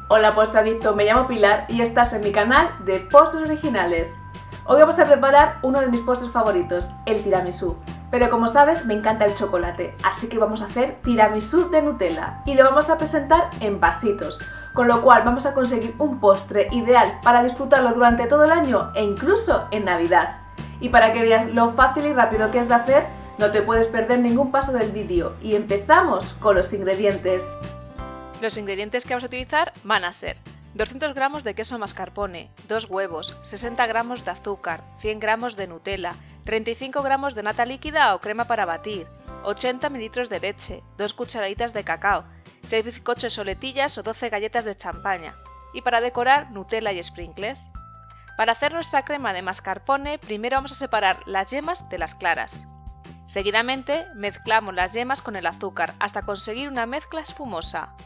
Hola postadicto, me llamo Pilar y estás en mi canal de postres originales. Hoy vamos a preparar uno de mis postres favoritos, el tiramisú. Pero como sabes, me encanta el chocolate, así que vamos a hacer tiramisú de Nutella y lo vamos a presentar en vasitos, con lo cual vamos a conseguir un postre ideal para disfrutarlo durante todo el año e incluso en Navidad. Y para que veas lo fácil y rápido que es de hacer, no te puedes perder ningún paso del vídeo y empezamos con los ingredientes. Los ingredientes que vamos a utilizar van a ser 200 gramos de queso mascarpone, 2 huevos, 60 gramos de azúcar, 100 gramos de Nutella, 35 gramos de nata líquida o crema para batir, 80 ml de leche, 2 cucharaditas de cacao, 6 bizcochos soletillas o 12 galletas de champaña y para decorar Nutella y sprinkles. Para hacer nuestra crema de mascarpone, primero vamos a separar las yemas de las claras. Seguidamente mezclamos las yemas con el azúcar hasta conseguir una mezcla espumosa.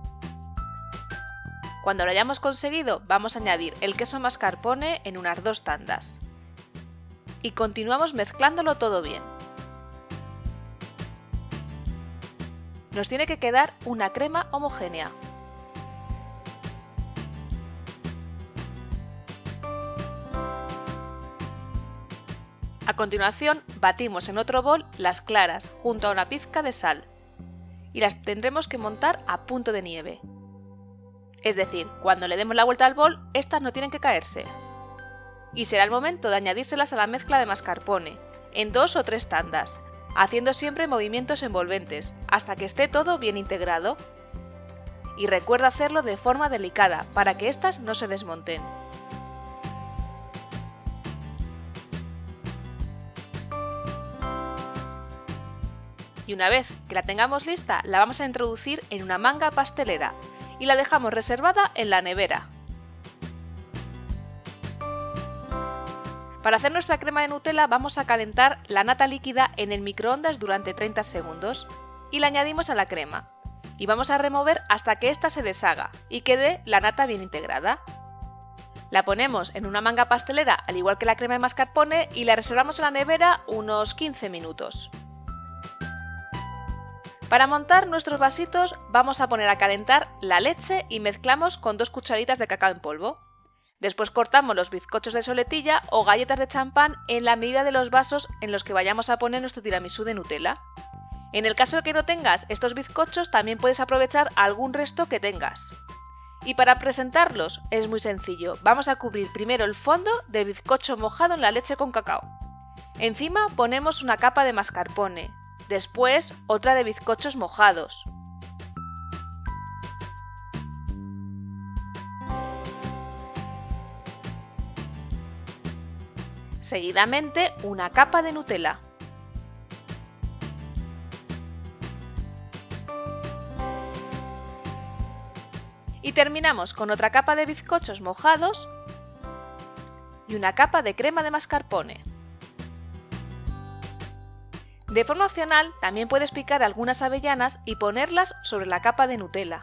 Cuando lo hayamos conseguido, vamos a añadir el queso mascarpone en unas 2 tandas. Y continuamos mezclándolo todo bien. Nos tiene que quedar una crema homogénea. A continuación, batimos en otro bol las claras junto a una pizca de sal y las tendremos que montar a punto de nieve. Es decir, cuando le demos la vuelta al bol, estas no tienen que caerse. Y será el momento de añadírselas a la mezcla de mascarpone, en 2 o 3 tandas, haciendo siempre movimientos envolventes, hasta que esté todo bien integrado. Y recuerda hacerlo de forma delicada, para que estas no se desmonten. Y una vez que la tengamos lista, la vamos a introducir en una manga pastelera y la dejamos reservada en la nevera. Para hacer nuestra crema de Nutella vamos a calentar la nata líquida en el microondas durante 30 segundos y la añadimos a la crema y vamos a remover hasta que ésta se deshaga y quede la nata bien integrada. La ponemos en una manga pastelera al igual que la crema de mascarpone y la reservamos en la nevera unos 15 minutos. Para montar nuestros vasitos vamos a poner a calentar la leche y mezclamos con 2 cucharitas de cacao en polvo. Después cortamos los bizcochos de soletilla o galletas de champán en la medida de los vasos en los que vayamos a poner nuestro tiramisú de Nutella. En el caso de que no tengas estos bizcochos también puedes aprovechar algún resto que tengas. Y para presentarlos es muy sencillo, vamos a cubrir primero el fondo de bizcocho mojado en la leche con cacao. Encima ponemos una capa de mascarpone. Después, otra de bizcochos mojados. Seguidamente, una capa de Nutella. Y terminamos con otra capa de bizcochos mojados y una capa de crema de mascarpone. De forma opcional, también puedes picar algunas avellanas y ponerlas sobre la capa de Nutella.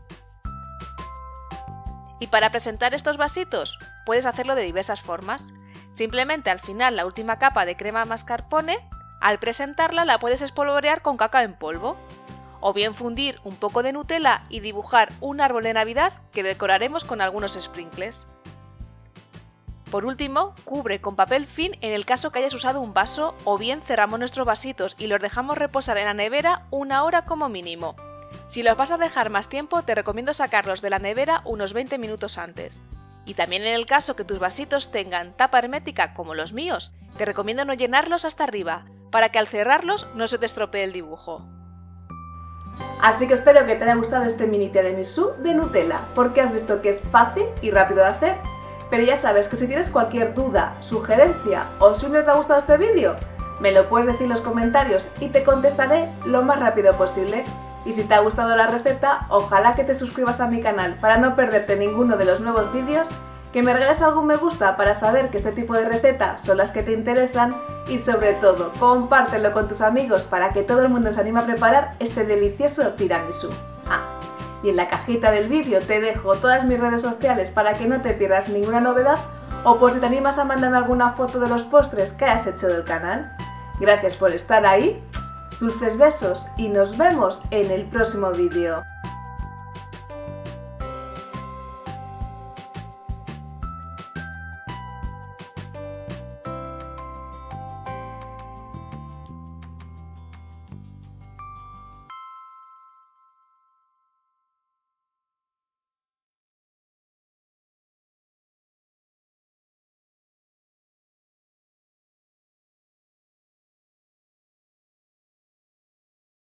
Y para presentar estos vasitos, puedes hacerlo de diversas formas. Simplemente al final la última capa de crema mascarpone, al presentarla la puedes espolvorear con cacao en polvo. O bien fundir un poco de Nutella y dibujar un árbol de Navidad que decoraremos con algunos sprinkles. Por último, cubre con papel film en el caso que hayas usado un vaso o bien cerramos nuestros vasitos y los dejamos reposar en la nevera 1 hora como mínimo. Si los vas a dejar más tiempo, te recomiendo sacarlos de la nevera unos 20 minutos antes. Y también en el caso que tus vasitos tengan tapa hermética como los míos, te recomiendo no llenarlos hasta arriba, para que al cerrarlos no se te estropee el dibujo. Así que espero que te haya gustado este mini tiramisú de Nutella, porque has visto que es fácil y rápido de hacer. Pero ya sabes que si tienes cualquier duda, sugerencia o si no te ha gustado este vídeo, me lo puedes decir en los comentarios y te contestaré lo más rápido posible. Y si te ha gustado la receta, ojalá que te suscribas a mi canal para no perderte ninguno de los nuevos vídeos, que me regales algún me gusta para saber que este tipo de recetas son las que te interesan y sobre todo, compártelo con tus amigos para que todo el mundo se anime a preparar este delicioso tiramisú. Y en la cajita del vídeo te dejo todas mis redes sociales para que no te pierdas ninguna novedad o por si te animas a mandarme alguna foto de los postres que has hecho del canal. Gracias por estar ahí, dulces besos y nos vemos en el próximo vídeo.